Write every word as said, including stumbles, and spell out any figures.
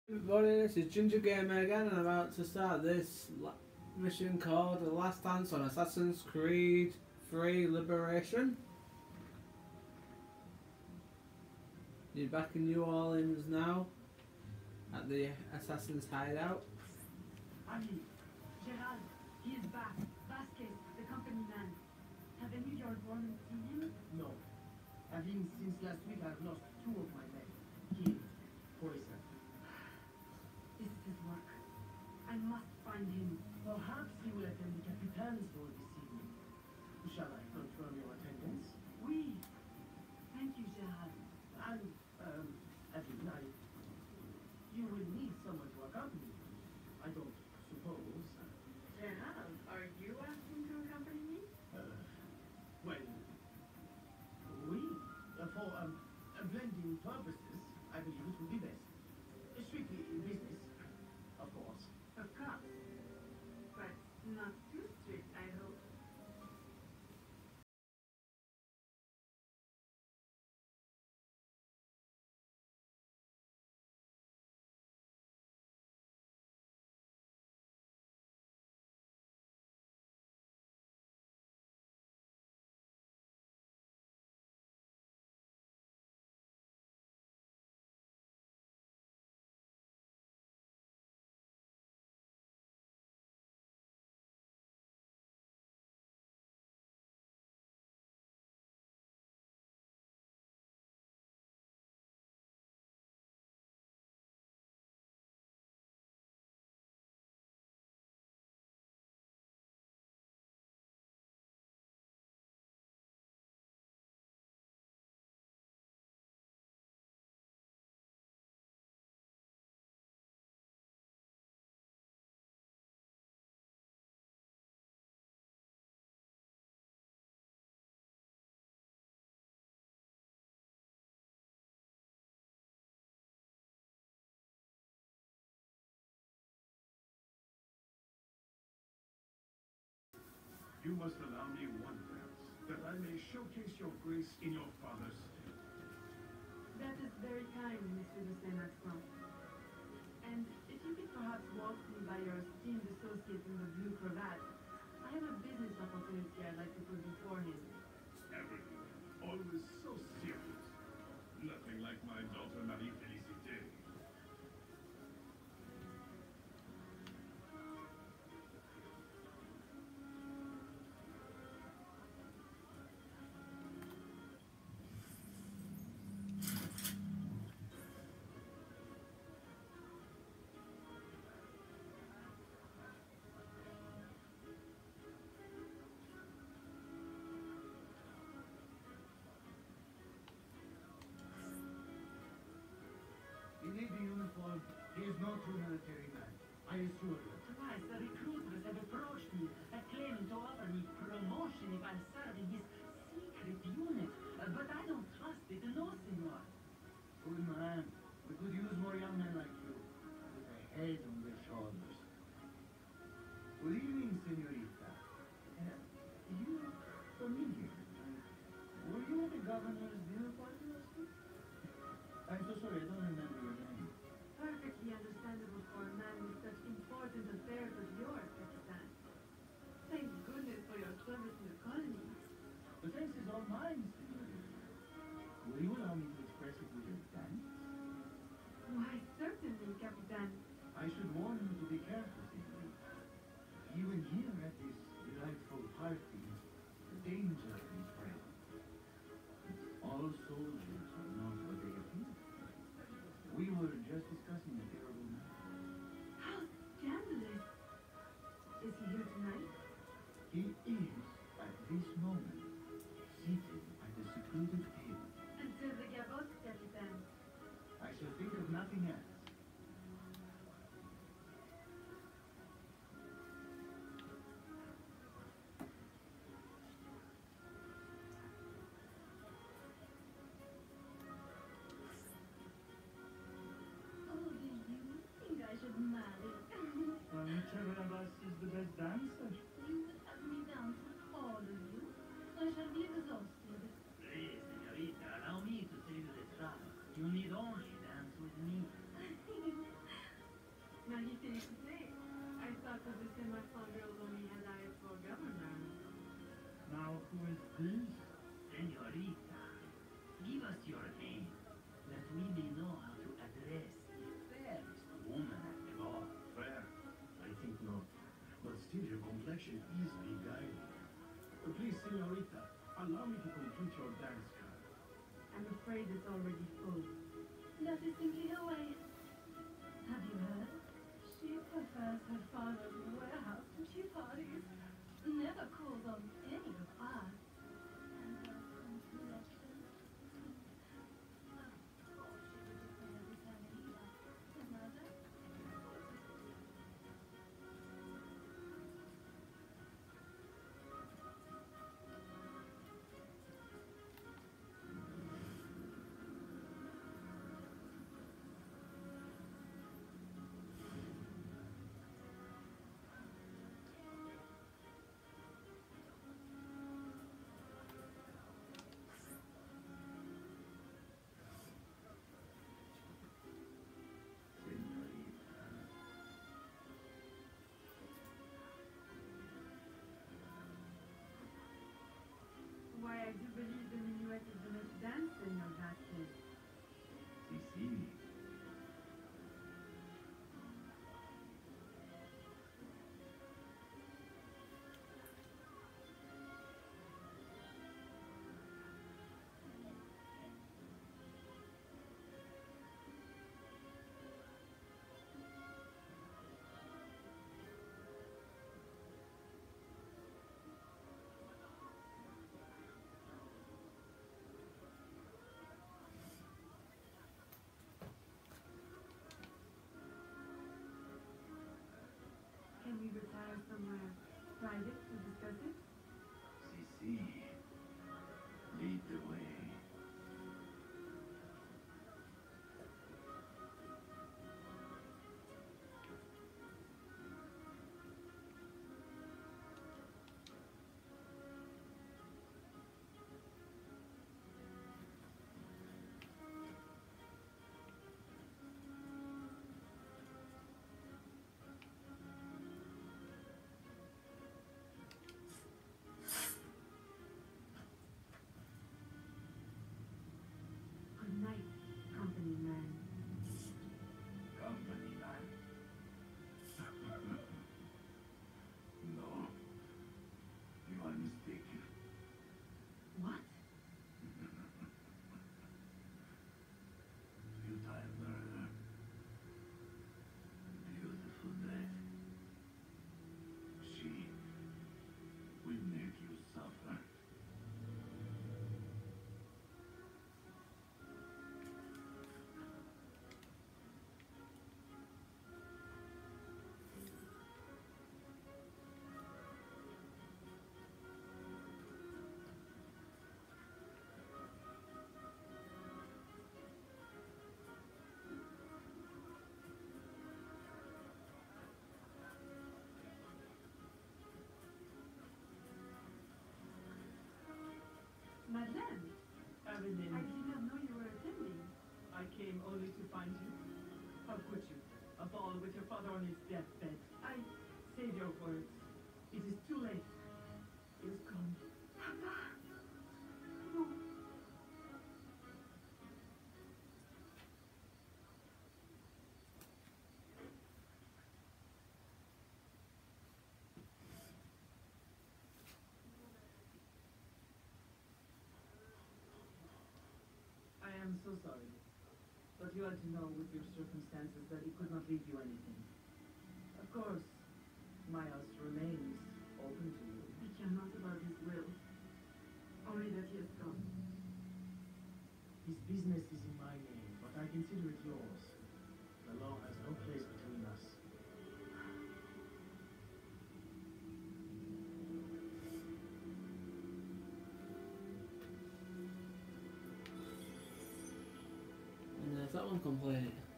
Everybody, this is Ginger Gamer again, and I'm about to start this mission called The Last Dance on Assassin's Creed three Liberation. You're back in New Orleans now, at the Assassin's hideout. Ali, Gerald, he is back. Vasquez, the company man. Have any of your informants seen him? No. Having since last week I've lost two of my men. Killed. Poisoned. This is his work. I must find him. Perhaps he will attend the Capitan's ball this evening. Shall I confirm your attendance? Oui. Thank you, Gerald. And, um, at night, you will need someone to accompany you. I don't suppose. Gerald, are you asking to accompany me? Uh, well, oui. Uh, for, um, uh, blending purposes, I believe it would be best. Strictly business, of course. Of course. But not too strict, I hope. You must allow me one dance, that I may showcase your grace in your father's stead. That is very kind, Monsieur de Saint-Maxent. And if you could perhaps walk me by your esteemed associate in the blue cravat, I have a business opportunity I'd like to put before him. Everything, always so serious. Nothing like my daughter Marie Félicité. You need the uniform. He is no true military man. I assure you. Twice the recruiters have approached me, uh, claiming to offer me promotion if I serve in his secret unit. Uh, but I don't trust it, no, senor. Good man. We could use more young men like you, with a head on their shoulders. Good evening, senorita. Uh, you look familiar. Were you at the governor's dinner party last week? I'm so sorry, I don't remember your name. Perfectly understandable for a man with such important affairs as yours, Capitan. Thank goodness for your service in the colony. The thanks is all mine, senorita. Will you allow me to express it with a dance? Why, certainly, Capitan. I should warn you to be careful, senorita. Even here at this delightful party, the danger is present. All soldiers are not what they appear. We were just discussing a terrible matter. How scandalous! Is he here tonight? He is, at this moment, seated at the secluded table. Until the gavotte, Capitan. I shall think of nothing else. Oh, do you think I should marry? Whichever of us is the best dancer. You would have me dance with Please? Senorita, give us your name, that we may know how to address the fairest woman at the bar. Fair? I think not. But still, your complexion is beguiling. Uh, please, senorita, allow me to complete your dance card. I'm afraid it's already full. That is simply her way. Have you heard? She prefers her father's warehouse to tea parties. Never calls on any of us. And her complexion. Of course she wouldn't say every time either. Her mother? Why, I do believe the minuet is the most dancing of that case. Si, si. Can we retire somewhere private to discuss it? Si, si. Lead the way. Good night, company man. Company man. No. You are mistaken. What? Futile murder. Beautiful death. She will make you suffer. Madeleine, I Evelyn, did not know you were attending. I came only to find you. How could you? A ball with your father on his deathbed. I save your words. It is too late. He is gone. Papa! No. I am so sorry. But you had to know with your circumstances that he could not leave you anything. Of course, my house remains open to you. I care not about his will. Only that he has gone. His business is in my name, but I consider it yours. The law has no place between us. And there's that one complete.